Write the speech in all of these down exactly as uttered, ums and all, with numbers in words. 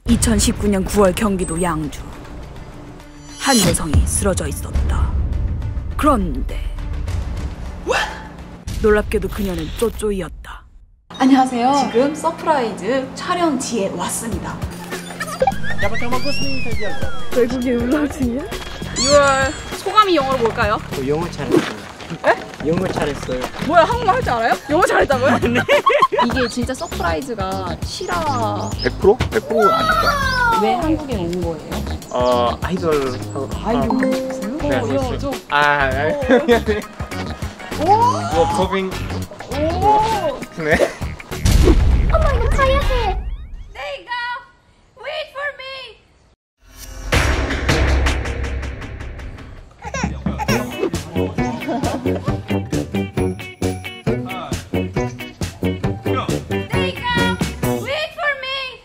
이천십구 년 구월 경기도 양주. 한 여성이 쓰러져 있었다. 그런데 놀랍게도 그녀는 쪼쪼이였다. 안녕하세요. 지금 서프라이즈 촬영지에 왔습니다. 외국인 울렁증이야? 유월 소감이 영어로 뭘까요? 저 영어 잘했어요. 에? 영어 잘했어요. 뭐야, 한국말 할 줄 알아요? 영어 잘했다고요? 네. 이게 진짜 서프라이즈가 실화 백 퍼센트? 백 퍼센트 아닐까? 왜 한국에 온 거예요? 어, 아이돌 아이돌 하고 싶었어요? 네, 오, 저... 아, 미안해. 오! 뭐 커빙. 오! 네. 엄마 이거 가야 해. There you go. Wait for me. There you go. Wait for me.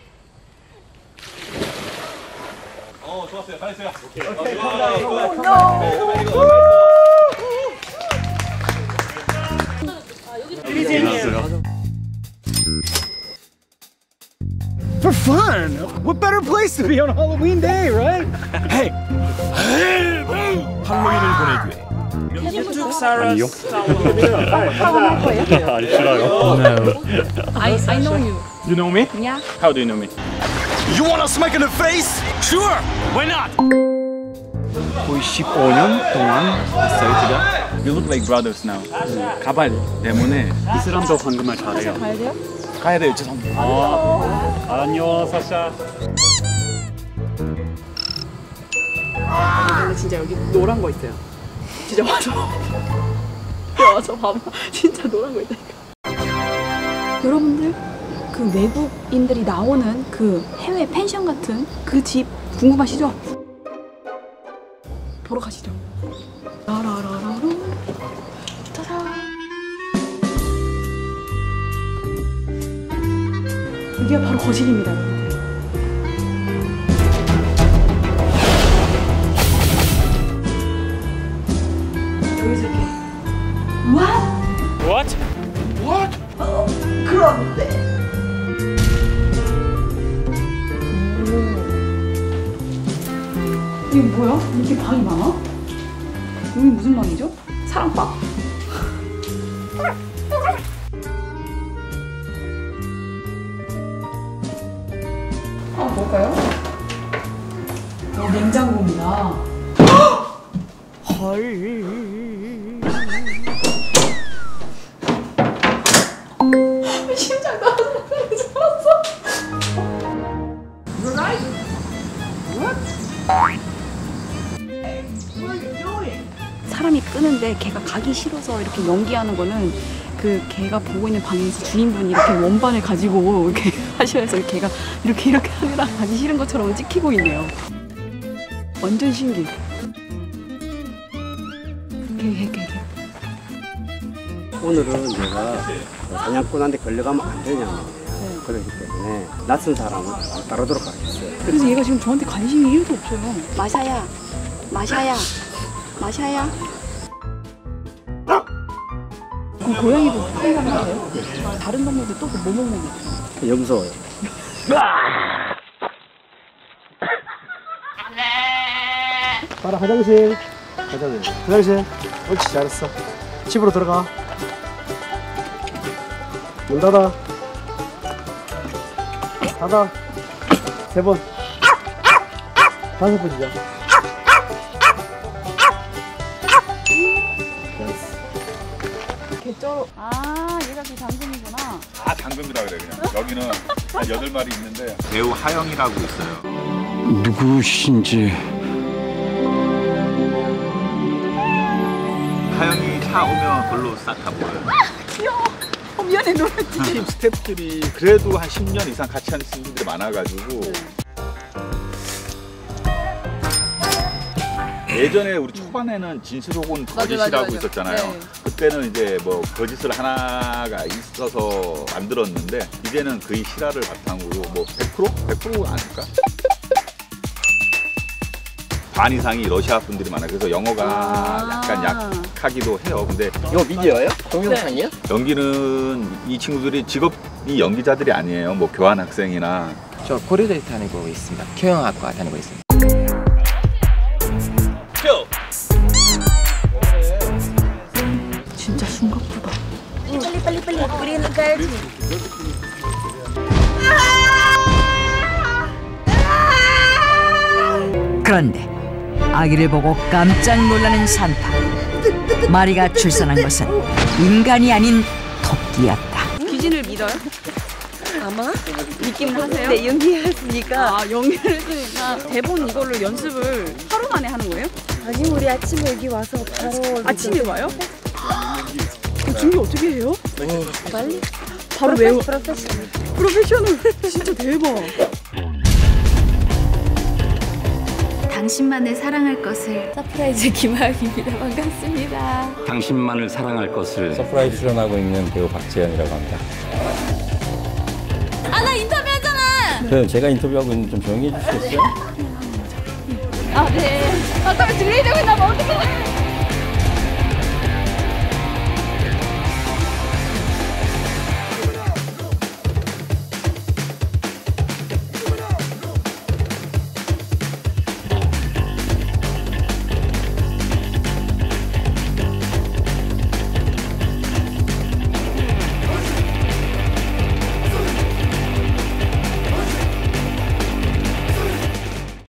어, 좋았어요. 잘했어요. 오케이. 오케이, 오, For fun! What better place to be on Halloween day, right? Hey! 할로윈을 보내기. 아니요. 아니 싫어요. I, I know you. You know me? Yeah. How do you know me? You want a smack in the face? Sure! Why not? 거의 십오 년 동안 봤어요, 제가. We look like brothers now. 가발 때문에 이 사람도 한국말 잘해요. 가야 돼요? 가야 돼요, 죄송합니다. 아, 안녕, 사샤. 근데 진짜 여기 노란 거 있어요. 진짜 와서 와서 봐봐. 진짜 노란 거 있다니까. 여러분들 그 외국인들이 나오는 그 해외 펜션 같은 그 집 궁금하시죠? 보러 가시죠. 라라라라루 짜잔. 이게 바로 거실입니다, 여러분들. 여기서 이렇게 What? What? What? 어, 그런데 이게 뭐야? 이렇게 방이 많아? 여기 무슨 방이죠? 사랑방. 아, 뭘까요? 어, 냉장고입니다. 헐. 심장 나와서 살았어. You're right. What? 사람이 끄는데 걔가 가기 싫어서 이렇게 연기하는 거는 그 걔가 보고 있는 방에서 주인분이 이렇게 원반을 가지고 이렇게 하셔야 해서 걔가 이렇게 이렇게 하느라 가기 싫은 것처럼 찍히고 있네요. 완전 신기해. 걔, 걔, 걔, 걔. 오늘은 내가 사냥꾼한테 걸려가면 안 되냐는 네. 그렇기 때문에 낯선 사람은 안 따르도록 하겠어요. 그래서 얘가 지금 저한테 관심이 일도 없어요. 마샤야, 마샤야, 마샤야. 그럼 고양이도 사냥하는 거예요? 다른 동물들 또 뭐 먹는 거예요? 염소요. 가라 화장실. 화장실. 화장실. 옳지 잘했어. 집으로 들어가. 문 닫아. 닫아. 세 번. 다섯 번이죠. 개쩌로. 아, 얘가 그 당근이구나. 다 당근이라 그래 그냥. 여기는 한 여덟 마리 있는데 배우 하영이라고 있어요. 누구신지. 하영이 차 오면 별로 싹 다 보여요. 귀여워. 어, 미안해, 노래. 팀 스태프들이 그래도 한 십 년 이상 같이 하는 친구들이 많아가지고 네. 예전에 우리 초반에는 진실 혹은 거짓이라고 맞아, 맞아. 있었잖아요. 네. 그때는 이제 뭐 거짓을 하나가 있어서 만들었는데 이제는 거의 실화를 바탕으로 뭐 백 퍼센트? 백 퍼센트 아닐까? 반 이상이 러시아 분들이 많아요. 그래서 영어가 아 약간 약하기도 해요. 근데 이거 비디오예요? 동영상이요? 연기는 이 친구들이 직업이 연기자들이 아니에요. 뭐 교환 학생이나 저 고려대에 다니고 있습니다. 경영학과 다니고 있습니다. 진짜 숨가쁘다. 빨리 빨리 빨리 우리는 가야지. 그런데 아기를 보고 깜짝 놀라는 산타. 마리가 출산한 것은 인간이 아닌 토끼였다. 귀신을 믿어요? 아마 믿긴 하세요? 네 연기했으니까. 아, 연기를 했으니까 대본 이걸로 연습을 하루 만에 하는 거예요? 아니 우리 아침에 여기 와서 바로 아침에 와요? 그 준비 어떻게 해요? 빨리 바로 외워. 프로페셔널. 프로페셔널. 진짜 대박. 당신만을 사랑할 것을. 서프라이즈 김하영입니다. 반갑습니다. 당신만을 사랑할 것을. 서프라이즈 출연하고 있는 배우 박재현이라고 합니다. 아 나 인터뷰하잖아. 그럼 제가 인터뷰하고 있는데 좀 조용히 해주시겠어요? 아 네. 아 또 들리려고 나면 어떡해.